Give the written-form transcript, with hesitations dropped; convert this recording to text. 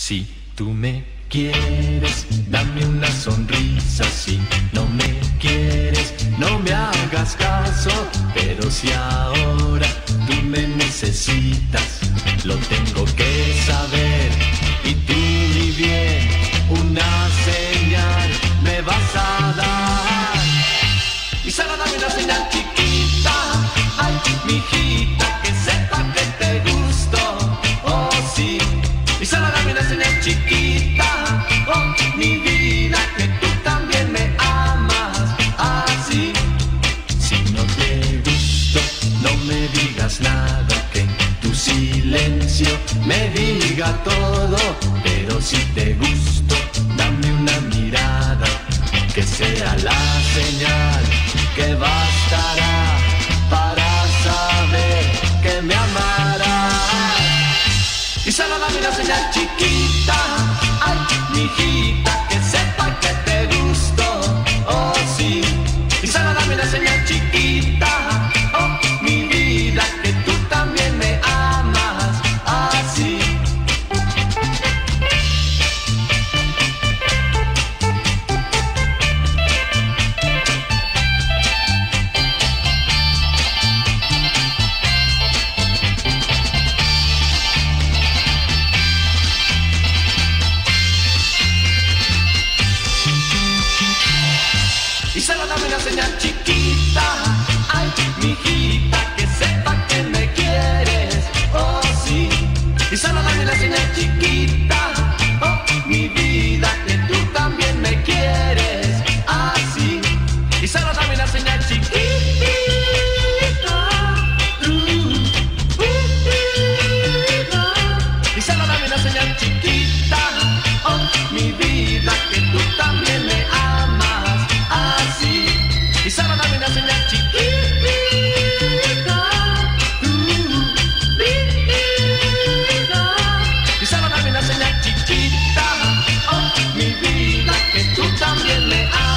Si tú me quieres, dame una sonrisa. Si no me quieres, no me hagas caso. Pero si ahora tú me necesitas, lo tengo que saber. Y tú, mi bien, una señal me vas a dar. Y solo dame una señal chiquita, ay, mijita, que sepa que te gusto, oh sí. Y solo dame una señal chiquita, oh mi vida, que tú también me amas, así. Si no te gusto, no me digas nada, que tu silencio me diga todo. Pero si te gusto, dame una mirada, que sea la señal que bastará para saber que me amarás. Y solo dame una señal chiquita, ay, mijita, que sepa que te gusto, oh sí. Y solo dame una señal chiquita, oh mi vida, que tú también me amas, así. Y solo dame una señal chiquita, ay, mijita, que sepa que me quieres, oh sí. Y solo dame una señal chiquita, oh mi vida, que tú también me quieres, así. Y solo dame una señal chiquita, y solo dame una señal chiquita, oh mi vida, que tú también me amas, así. Y solo dame una señal chiquita, y solo dame una señal chiquita, oh mi vida, que tú también me amas.